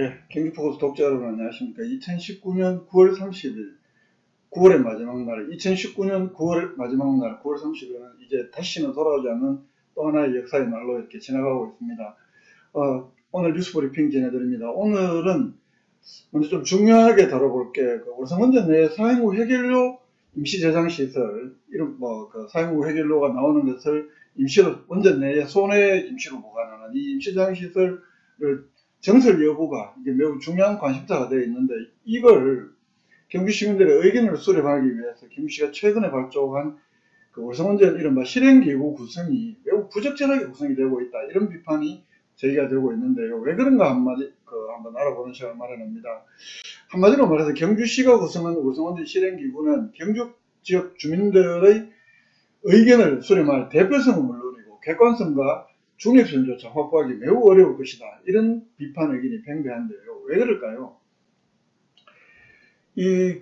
예, 경기포커스 독자 여러분 안녕하십니까. 2019년 9월 30일, 9월의 마지막 날, 2019년 9월 마지막 날, 9월 30일은 이제 다시는 돌아오지 않는 또 하나의 역사의 날로 이렇게 지나가고 있습니다. 오늘 뉴스 브리핑 전해드립니다. 오늘은 먼저 좀 중요하게 다뤄볼 게, 월성원전 내 사행후 해결료 임시 저장 시설, 이런 사행후 해결료가 나오는 것을 임시로, 원전 내에 손해 임시로 보관하는 이 임시 저장 시설을 정설 여부가 이게 매우 중요한 관심사가 되어 있는데, 이걸 경주 시민들의 의견을 수렴하기 위해서 경주시가 최근에 발족한 월성원전 이른바 실행기구 구성이 매우 부적절하게 구성이 되고 있다, 이런 비판이 제기가 되고 있는데요. 왜 그런가 한번 알아보는 시간을 마련합니다. 한마디로 말해서 경주시가 구성한 월성원전 실행기구는 경주 지역 주민들의 의견을 수렴할 대표성은 물론이고 객관성과 중립성조차 확보하기 매우 어려울 것이다, 이런 비판 의견이 팽배한데요. 왜 그럴까요? 이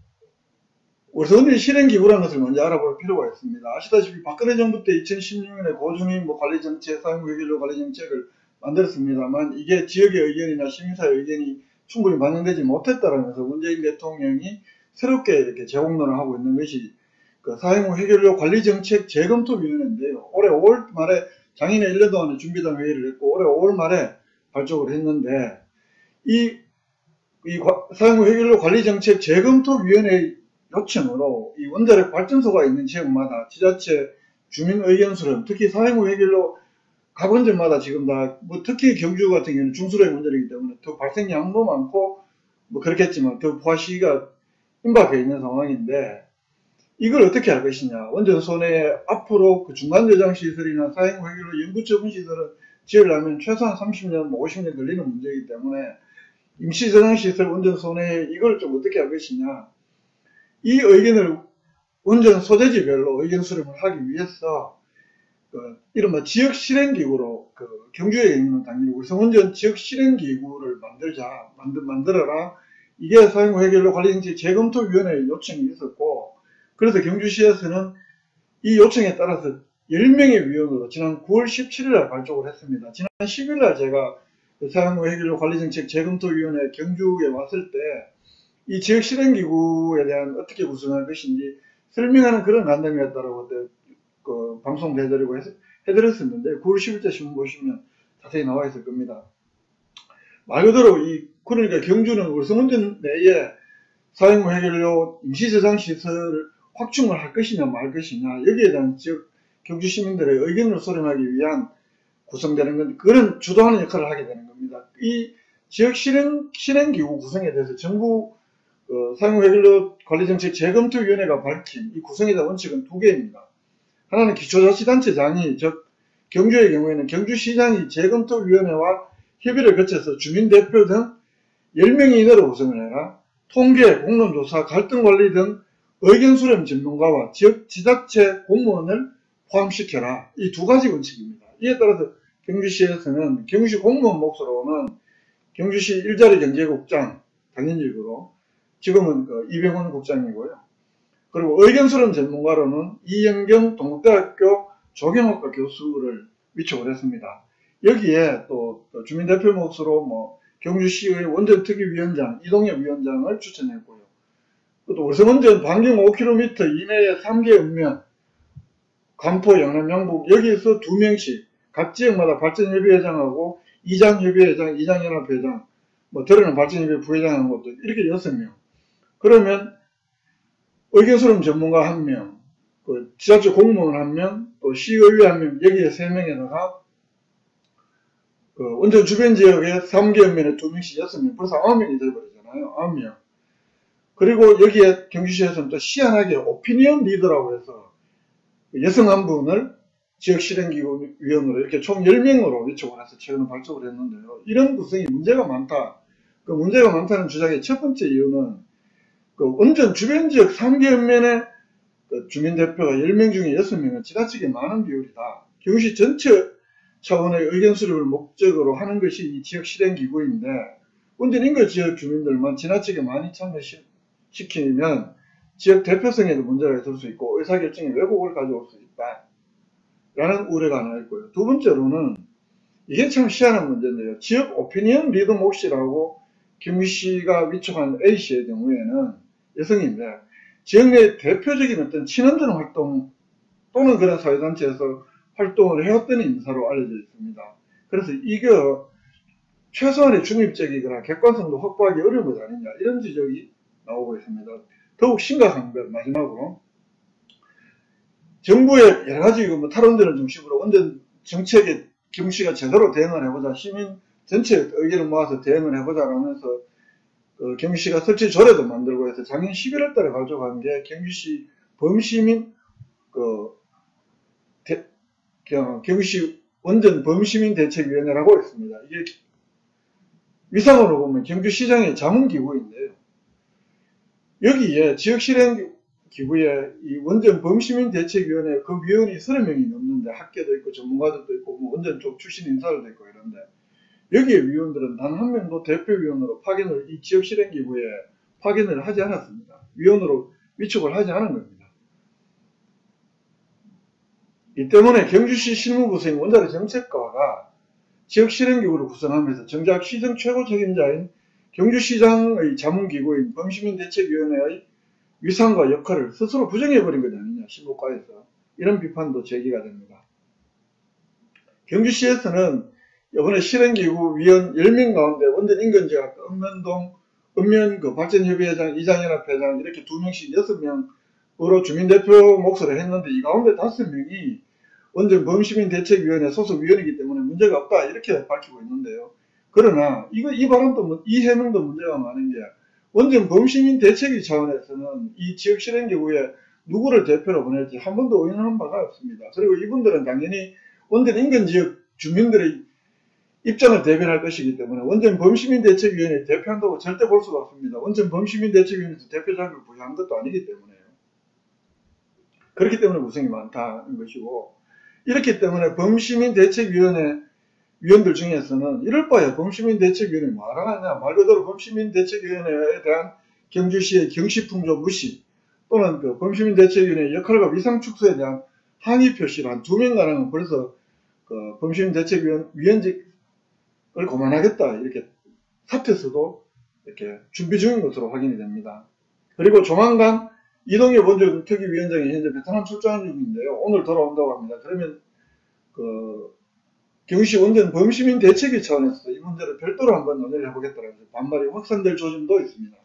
월성원전 실행기구라는 것을 먼저 알아볼 필요가 있습니다. 아시다시피 박근혜 정부 때 2016년에 고중임 관리정책, 사행후 해결료 관리정책을 만들었습니다만, 이게 지역의 의견이나 시민사의 의견이 충분히 반영되지 못했다라면서 문재인 대통령이 새롭게 이렇게 재공론을 하고 있는 것이 사행후 해결료 관리정책 재검토위원회인데요. 올해 5월 말에 작년에 1년 동안의 준비단 회의를 했고 올해 5월 말에 발족을 했는데, 이 사행후 해결료 관리정책 재검토위원회 요청으로 이 원자력 발전소가 있는 지역마다 지자체 주민 의견 수렴, 특히 사행후 해결료 각 원전마다 지금 다 특히 경주 같은 경우는 중수로의 원전이기 때문에 더 발생량도 많고 그렇겠지만 더 부하 시기가 임박해 있는 상황인데, 이걸 어떻게 할 것이냐. 원전 손해에 앞으로 중간 저장 시설이나 사행후 해결료 연구 처분 시설을 지으려면 최소한 30년, 50년 걸리는 문제이기 때문에 임시 저장 시설 원전 손해에 이걸 좀 어떻게 할 것이냐. 이 의견을 원전 소재지별로 의견 수렴을 하기 위해서 이른바 지역 실행기구로 경주에 있는 당연히 월성원전 지역 실행기구를 만들어라. 이게 사행후 해결료 관리정책 재검토위원회의 요청이 있었고, 그래서 경주시에서는 이 요청에 따라서 10명의 위원으로 지난 9월 17일날 발족을 했습니다. 지난 10일날 제가 사행후 해결료 관리정책 재검토위원회 경주에 왔을 때 이 지역 실행기구에 대한 어떻게 구성할 것인지 설명하는 그런 간담회였다라고 그때 방송 해드리고 해드렸었는데, 9월 10일째 신문 보시면 자세히 나와 있을 겁니다. 말 그대로 그러니까 경주는 월성원전 내에 사행후 해결료 임시 저장 시설을 확충을 할 것이냐 말 것이냐, 여기에 대한 지역 경주 시민들의 의견을 수렴하기 위한 구성되는 건 그런 주도하는 역할을 하게 되는 겁니다. 이 지역 실행기구 구성에 대해서 정부 사행후 해결료 관리정책 재검토위원회가 밝힌 이 구성에 대한 원칙은 두 개입니다. 하나는 기초자치단체장이, 즉 경주의 경우에는 경주시장이 재검토위원회와 협의를 거쳐서 주민대표 등 10명 이내로 구성을 해라. 통계, 공론조사, 갈등관리 등 의견 수렴 전문가와 지역 지자체 공무원을 포함시켜라. 이 두 가지 원칙입니다. 이에 따라서 경주시에서는 경주시 공무원 몫으로는 경주시 일자리 경제국장, 당연직으로 지금은 이병헌 국장이고요. 그리고 의견 수렴 전문가로는 이영경 동국대학교 조경학과 교수를 위촉을 했습니다. 여기에 또 주민대표 몫으로 경주시의 원전특위위원장 이동엽 위원장을 추천했고요. 또 월성원전 반경 5km 이내의 3개 읍면, 간포, 영남, 양북, 여기에서 2명씩 각 지역마다 발전협의회장하고 이장협의회장, 이장연합회장, 들어는 발전협의회 부회장하는 것도 이렇게 6명. 그러면 의견 수렴 전문가 1명, 지자체 공무원 1명, 또 시의회 1명, 여기에 3명에다가 원전 주변 지역에 3개 읍면에 2명씩 6명, 벌써 9명이 되어버리잖아요. 9명. 그리고 여기에 경주시에서는 또 희한하게 오피니언 리더라고 해서 여성 한 분을 지역 실행기구 위원으로 이렇게 총 10명으로 위촉을 해서 최근에 발족을 했는데요. 이런 구성이 문제가 많다. 문제가 많다는 주장의 첫 번째 이유는 원전 주변 지역 3개 읍면에 주민대표가 10명 중에 6명은 지나치게 많은 비율이다. 경주시 전체 차원의 의견 수렴을 목적으로 하는 것이 이 지역 실행기구인데, 원전 인근 지역 주민들만 지나치게 많이 참여시키면 지역 대표성에도 문제가 있을 수 있고 의사결정에 왜곡을 가져올 수 있다, 라는 우려가 하나 있고요. 두 번째로는 이게 참 희한한 문제인데요. 지역 오피니언 리더 몫이라고 경기시가 위촉한 A씨의 경우에는 여성인데 지역 내 대표적인 어떤 친원전 활동 또는 그런 사회단체에서 활동을 해왔던 인사로 알려져 있습니다. 그래서 이게 최소한의 중립적이거나 객관성도 확보하기 어려운 것 아니냐 이런 지적이 나오고 있습니다. 더욱 심각한 것 마지막으로 정부의 여러 가지 뭐 탈원전을 중심으로 원전 정책에 경시가 제대로 대응을 해보자, 시민 전체 의견을 모아서 대응을 해보자라면서 경시가 설치 조례도 만들고 해서 작년 11월 달에 발족한 게 경기시 범시민 경기시 원전 범시민 대책위원회라고 있습니다. 이게 위상으로 보면 경주시장의 자문기구인데요. 여기에 지역실행기구에 이 원전 범시민 대책위원회 그 위원이 30명이 넘는데 학계도 있고 전문가들도 있고 뭐 원전 쪽 출신 인사들도 있고 이런데 여기에 위원들은 단 한 명도 대표위원으로 파견을 이 지역실행기구에 파견을 하지 않았습니다. 위원으로 위촉을 하지 않은 겁니다. 이 때문에 경주시 실무부서인 원자력 정책과가 지역실행기구를 구성하면서 정작 시정 최고 책임자인 경주시장의 자문기구인 범시민대책위원회의 위상과 역할을 스스로 부정해버린 것 아니냐, 실무과에서. 이런 비판도 제기가 됩니다. 경주시에서는 이번에 실행기구 위원 10명 가운데 원전 인근지역 읍면동, 읍면 발전협의회장, 이장연합회장 이렇게 2명씩 6명으로 주민대표 몫을 했는데 이 가운데 5명이 원전 범시민대책위원회 소속 위원이기 때문에 문제가 없다 이렇게 밝히고 있는데요. 그러나 이 발언도 이 해명도 문제가 많은 게 원전 범시민대책위 차원에서는 이 지역실행기구에 누구를 대표로 보낼지 한 번도 의논한 바가 없습니다. 그리고 이분들은 당연히 원전 인근지역 주민들의 입장을 대변할 것이기 때문에 원전 범시민대책위원회 대표한다고 절대 볼 수가 없습니다. 원전 범시민대책위원회에서 대표 자격을 부여한 것도 아니기 때문에요. 그렇기 때문에 구성이 많다는 것이고 이렇기 때문에 범시민대책위원회 위원들 중에서는 이럴 바에 범시민대책위원회 뭐하러 하냐 말 그대로 범시민대책위원회에 대한 경주시의 경시풍조 무시 또는 그 범시민대책위원회 역할과 위상 축소에 대한 항의 표시를 한 2명가량은 벌써 그 범시민대책위원직을 그만하겠다 이렇게 사퇴서도 이렇게 준비 중인 것으로 확인이 됩니다. 그리고 조만간 이동엽 원전 특위위원장이 현재 베트남 출장 중인데요. 오늘 돌아온다고 합니다. 그러면 경시 원전 범시민 대책위 차원에서 이 문제를 별도로 한번 논의를 해보겠다는 반발이 확산될 조짐도 있습니다.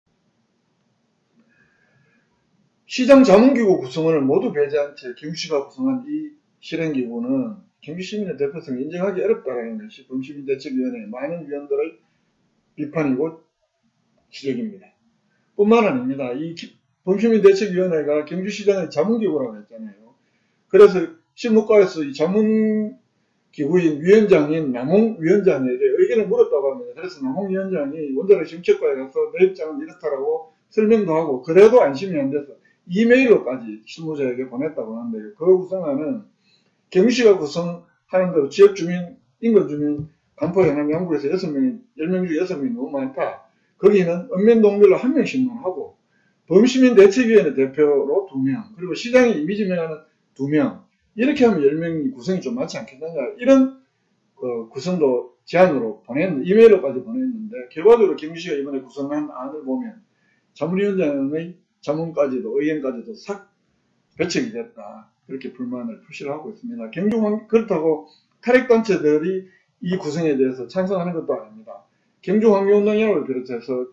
시장 자문기구 구성원을 모두 배제한 채 경시가 구성한 이 실행기구는 경기시민의 대표성을 인정하기 어렵다는 것이 범시민대책위원회의 많은 위원들의 비판이고 지적입니다. 뿐만 아닙니다. 이 범시민대책위원회가 경주시장의 자문기구라고 했잖아요. 그래서 실무과에서 이 자문기구인 위원장인 남홍 위원장에게 의견을 물었다고 합니다. 그래서 남홍 위원장이 원자력 정책과에 가서 내 입장은 이렇다라고 설명도 하고 그래도 안심이 안 돼서 이메일로까지 실무자에게 보냈다고 하는데요. 그 구성안은 경시가 구성하는 대로 지역주민, 인근주민, 간포, 영남, 양구에서 10명 중에 6명이 너무 많다. 거기는 읍면동별로 1명씩만 하고 범시민대책위원회 대표로 2명 그리고 시장이 이미지 명하는 2명 이렇게 하면 10명이 구성이 좀 많지 않겠느냐 이런 구성도 제안으로 이메일로까지 보냈는데 결과적으로 경주시가 이번에 구성한 안을 보면 자문위원장의 자문까지도 의견까지도 싹 배척이 됐다. 그렇게 불만을 표시를 하고 있습니다. 그렇다고 탈핵단체들이 이 구성에 대해서 찬성하는 것도 아닙니다. 경주환경운동연합을 비롯해서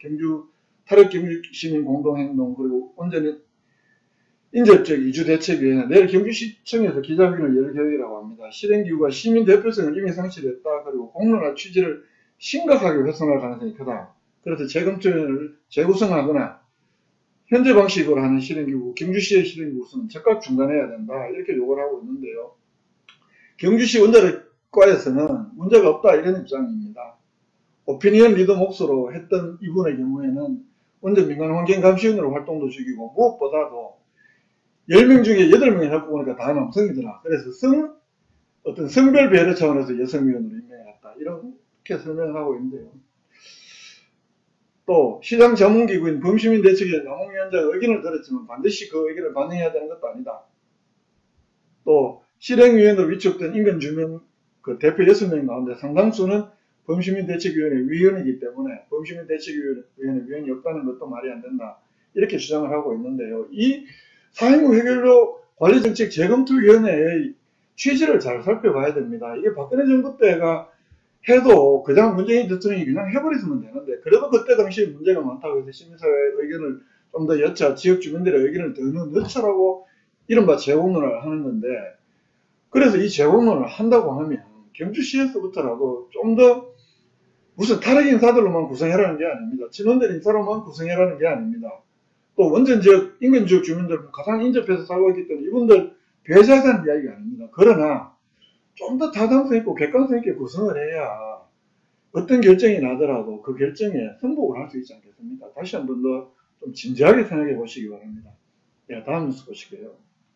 탈핵경주시민공동행동 그리고 온전히 인접적 이주대책위원회 내일 경주시청에서 기자회견을 열 계획이라고 합니다. 실행기구가 시민 대표성을 이미 상실했다. 그리고 공론화 취지를 심각하게 훼손할 가능성이 크다. 그래서 재검토위원회를 재구성하거나 현재 방식으로 하는 실행기구, 경주시의 실행기구는 즉각 중단해야 된다. 이렇게 요구를 하고 있는데요. 경주시 원자력과에서는 문제가 없다. 이런 입장입니다. 오피니언 리더 몫으로 했던 이분의 경우에는 원전 민간환경감시위원으로 활동도 죽이고 무엇보다도 10명 중에 8명이 갖고 보니까 다 남성이더라. 그래서 어떤 성별 배려 차원에서 여성위원으로 임명했다. 이렇게 설명을 하고 있는데요. 또 시장 자문기구인 범시민대책위원회 남홍위원장의 의견을 들었지만 반드시 그 의견을 반영해야 되는 것도 아니다. 또 실행위원으로 위촉된 인근주민 그 대표 6명 가운데 상당수는 범시민대책위원회 위원이기 때문에 범시민대책위원회 위원이 없다는 것도 말이 안 된다. 이렇게 주장을 하고 있는데요. 이 4.19 해결로 관리정책 재검토위원회의 취지를 잘 살펴봐야 됩니다. 이게 박근혜 정부 때가 해도 그냥 문재인 대통령이 그냥 해버렸으면 되는데, 그래도 그때 당시에 문제가 많다고 해서 시민사회의 의견을 좀 더 여차, 지역 주민들의 의견을 더 넣자라고 이른바 재공론을 하는 건데, 그래서 이 재공론을 한다고 하면 경주시에서부터라도 좀 더 무슨 타락 인사들로만 구성해라는 게 아닙니다. 친원들 인사로만 구성해라는 게 아닙니다. 또 원전 지역, 인근 지역 주민들 가장 인접해서 살고 있기 때문에 이분들 배제하자는 이야기가 아닙니다. 그러나 좀 더 타당성 있고 객관성 있게 구성을 해야 어떤 결정이 나더라도 그 결정에 승복을 할 수 있지 않겠습니까? 다시 한 번 더 좀 진지하게 생각해 보시기 바랍니다. 예, 다음 뉴스 보시게요.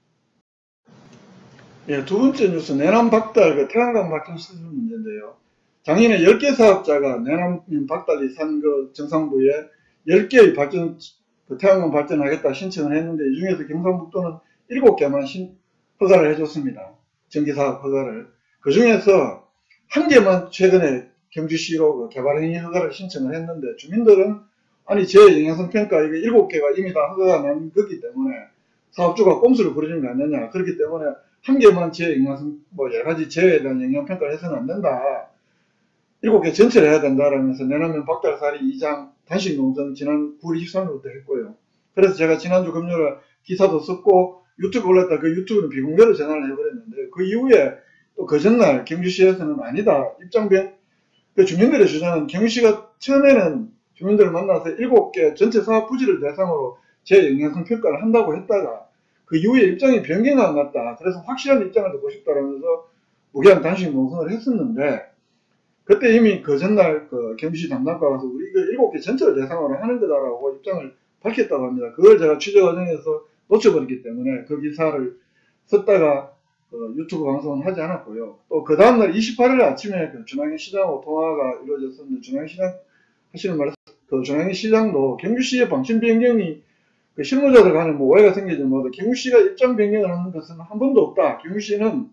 예, 두 번째 뉴스, 내남 박달, 그 태양광 발전 시설 문제인데요. 작년에 10개 사업자가 내남 박달리 산 그 정상부에 10개의 발전, 그 태양광 발전하겠다 신청을 했는데, 이 중에서 경상북도는 7개만 허가를 해줬습니다. 전기사업 허가를. 그 중에서 1개만 최근에 경주시로 그 개발행위 허가를 신청을 했는데, 주민들은 아니 제 영향성 평가 이거 7개가 이미 다 허가가 난 거기 때문에 사업주가 꼼수를 부리는 거 아니냐. 그렇기 때문에 1개만 제 영향성 뭐 여러 가지 제에 대한 영향 평가를 해서는 안 된다. 7개 전체를 해야 된다라면서 내놓으면 박달사리 2장 단식 농성 지난 9월 23일부터 했고요. 그래서 제가 지난주 금요일에 기사도 썼고 유튜브 올렸다. 그 유튜브는 비공개로 전화를 해버렸는데, 그 이후에 또 그 전날 경주시에서는 아니다. 입장변, 그 주민들의 주장은 경주시가 처음에는 주민들을 만나서 7개 전체 사업 부지를 대상으로 제 영향성 평가를 한다고 했다가 그 이후에 입장이 변경이 안 났다. 그래서 확실한 입장을 듣고 싶다라면서 무기한 단식 농성을 했었는데, 그때 이미 그 전날 그 경주시 담당과 가서 우리 그 7개 전체를 대상으로 하는 거다라고 입장을 밝혔다고 합니다. 그걸 제가 취재 과정에서 놓쳐버렸기 때문에 그 기사를 썼다가 그 유튜브 방송은 하지 않았고요. 또 그 다음날 28일 아침에 그 준항희 시장하고 통화가 이루어졌었는데, 준항희 시장 하시는 말, 그 준항희 시장도 경주시의 방침 변경이 그 실무자들 간에 뭐 오해가 생기지 못해 경주시가 입장 변경을 하는 것은 한 번도 없다. 경주시는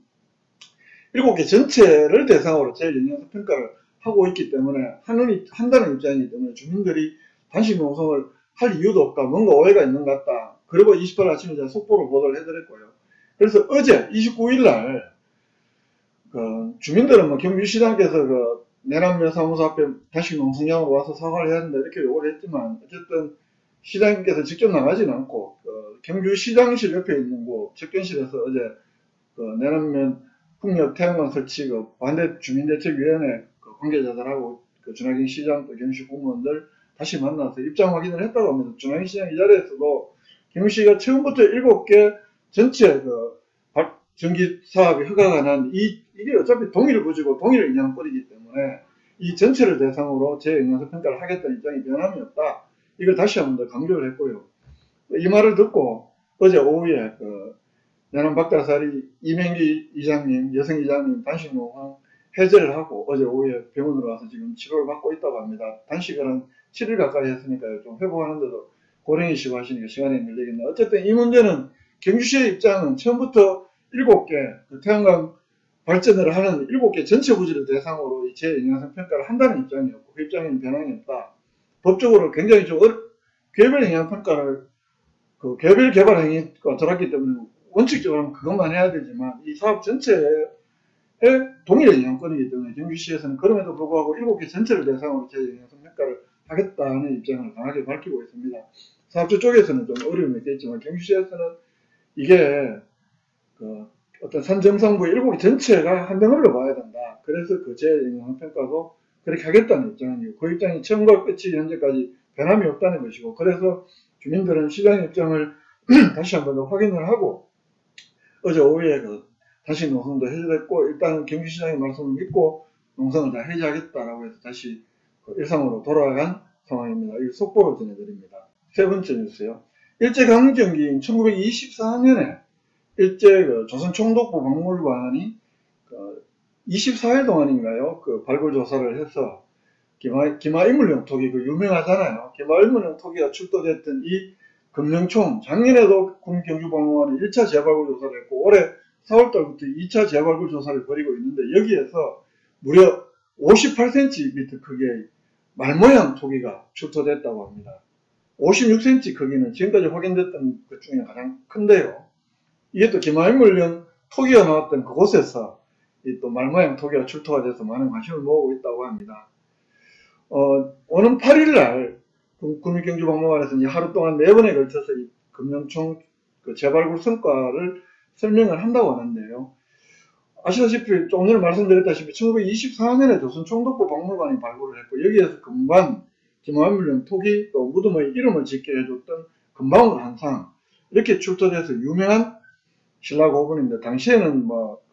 7개 전체를 대상으로 제 영향성 평가를 하고 있기 때문에 한다는 입장이기 때문에 주민들이 단식 농성을 할 이유도 없다. 뭔가 오해가 있는 것 같다. 그리고 28일 아침에 제가 속보로 보도를 해드렸고요. 그래서 어제 29일 날 그 주민들은 뭐 경주시장께서 그 내남면 사무소 앞에 단식 농성장으로 와서 사과를 해야 된다 이렇게 요구를 했지만, 어쨌든 시장님께서 직접 나가지는 않고 경주시장실 옆에 있는 곳 접견실에서 어제 그 내남면 풍력 태양광 설치 그 반대 주민대책위원회 그 관계자들하고 그 준하경 시장 또 경주시 공무원들 다시 만나서 입장 확인을 했다고 합니다. 준하경 시장 이 자리에서도 경주시가 처음부터 7개 전체 그 전기 사업이 허가가 난 이게 어차피 동일 부지고 동일 영향권이기 때문에 이 전체를 대상으로 제 영향성 평가를 하겠다는 입장이 변함이 없다. 이걸 다시 한 번 더 강조를 했고요. 이 말을 듣고 어제 오후에 그 내남 박달사리 이명기 이장님, 여성 이장님 단식 농성 해제를 하고 어제 오후에 병원으로 와서 지금 치료를 받고 있다고 합니다. 단식을 한 7일 가까이 했으니까요. 좀 회복하는데도 고령이시고 하시니까 시간이 걸리겠네. 어쨌든 이 문제는 경주시의 입장은 처음부터 7개 그 태양광 발전을 하는 7개 전체 부지를 대상으로 제 영향성 평가를 한다는 입장이었고, 그 입장에는 변함이 없다. 법적으로 굉장히 좀 개별 영향 평가를 그 개별 개발 행위가 들어갔기 때문에 원칙적으로는 그것만 해야 되지만 이 사업 전체에 동일의 영향권이기 때문에 경주시에서는 그럼에도 불구하고 7개 전체를 대상으로 제 영향성 평가를 하겠다는 입장을 강하게 밝히고 있습니다. 사업주 쪽에서는 좀 어려움이 있겠지만 경주시에서는 이게 그 어떤 산정상부 7개 전체가 한 덩어리로 봐야 된다. 그래서 그 제 영향성 평가도 그렇게 하겠다는 입장이고, 그 입장이 처음과 끝이 현재까지 변함이 없다는 것이고, 그래서 주민들은 시장 입장을 다시 한 번 더 확인을 하고 어제 오후에 그 단식 농성도 해제됐고, 일단은 경주시장의 말씀을 믿고 농성을 다 해제하겠다라고 해서 다시 그 일상으로 돌아간 상황입니다. 이 속보로 전해드립니다. 세 번째 뉴스요. 일제강점기인 1924년에 일제 그 조선총독부 박물관이 그 24일 동안인가요? 그 발굴 조사를 해서 기마인물용 토기 그 유명하잖아요. 기마인물용 토기가 출토됐던 이 금령총, 작년에도 국립경주박물관이 1차 재발굴 조사를 했고 올해 4월달부터 2차 재발굴 조사를 벌이고 있는데 여기에서 무려 58cm 크기의 말모양 토기가 출토됐다고 합니다. 56cm 크기는 지금까지 확인됐던 것 중에 가장 큰데요. 이게 또 김하인물령 토기가 나왔던 그곳에서 이 또 말모양 토기가 출토가 돼서 많은 관심을 모으고 있다고 합니다. 오는 8일날 국립경주박물관에서는 하루 동안 4번에 걸쳐서 이 금명총 그 재발굴 성과를 설명을 한다고 하는데요. 아시다시피 조금 전에 말씀드렸다시피 1924년에 조선 총독부 박물관이 발굴을 했고 여기에서 금관, 김하인물령 토기 또 무덤의 이름을 짓게 해줬던 금방울 한상 이렇게 출토돼서 유명한 신라 고분인데 당시에는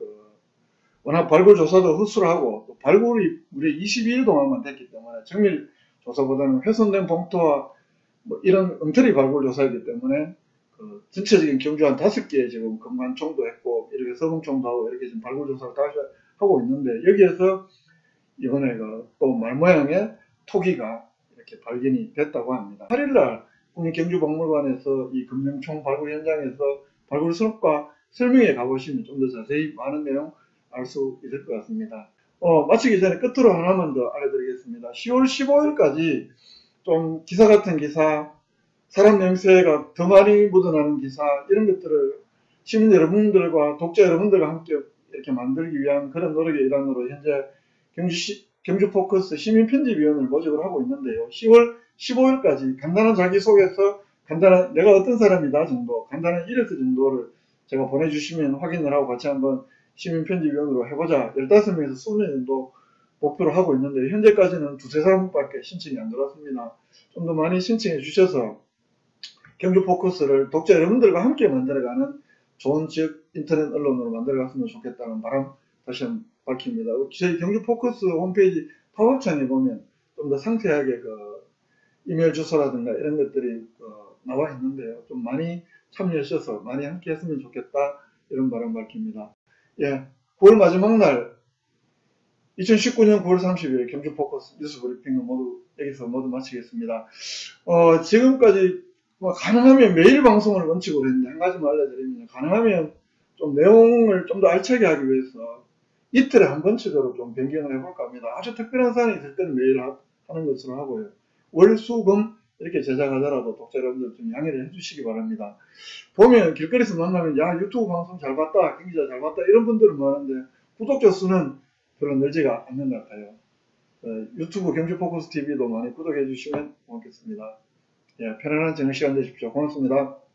워낙 발굴 조사도 헛수하고 또 발굴이 무려 22일 동안만 됐기 때문에 정밀 조사보다는 훼손된 봉토와 이런 엉터리 발굴 조사이기 때문에 그 전체적인 경주 한 5개 지금 금관총도 했고 이렇게 서금총도 하고 이렇게 지금 발굴 조사를 다시 하고 있는데 여기에서 이번에 또 말모양의 토기가 이렇게 발견이 됐다고 합니다. 8일날 국립경주박물관에서 이 금명총 발굴 현장에서 발굴 성과 설명에 가보시면 좀 더 자세히 많은 내용 알 수 있을 것 같습니다. 마치기 전에 끝으로 하나만 더 알려드리겠습니다. 10월 15일까지 좀 기사 같은 기사, 사람 냄새가 더 많이 묻어나는 기사 이런 것들을 시민 여러분들과 독자 여러분들과 함께 이렇게 만들기 위한 그런 노력의 일환으로 현재 경주포커스 시민편집위원을 모집을 하고 있는데요. 10월 15일까지 간단한 자기소개서, 간단한 내가 어떤 사람이다 정도, 간단한 이력서 정도를 제가 보내주시면 확인을 하고 같이 한번 시민편집위원으로 해보자. 15명에서 20명 정도 목표로 하고 있는데 현재까지는 두세 사람밖에 신청이 안 들어왔습니다. 좀 더 많이 신청해 주셔서 경주포커스를 독자 여러분들과 함께 만들어가는 좋은 지역 인터넷 언론으로 만들어갔으면 좋겠다는 바람 다시 한번 밝힙니다. 저희 경주포커스 홈페이지 팝업창에 보면 좀 더 상세하게 이메일 주소라든가 이런 것들이 나와 있는데요. 좀 많이 참여해 주셔서 많이 함께 했으면 좋겠다 이런 바람 밝힙니다. 예, 9월 마지막 날 2019년 9월 30일 경주포커스 뉴스 브리핑을 여기서 모두 마치겠습니다. 지금까지 가능하면 매일 방송을 원칙으로 했는데 한 가지만 알려드리면 가능하면 좀 내용을 좀 더 알차게 하기 위해서 이틀에 한 번씩으로 좀 변경을 해볼까 합니다. 아주 특별한 사안이 있을 때는 매일 하는 것으로 하고요. 월, 수, 금 이렇게 제작하더라도 독자 여러분들 좀 양해를 해주시기 바랍니다. 보면 길거리에서 만나면 야 유튜브 방송 잘 봤다, 경기자 잘 봤다 이런 분들은 많은데 구독자 수는 별로 늘지가 않는 것 같아요. 유튜브 경주포커스 TV도 많이 구독해 주시면 고맙겠습니다. 예, 편안한 저녁 시간 되십시오. 고맙습니다.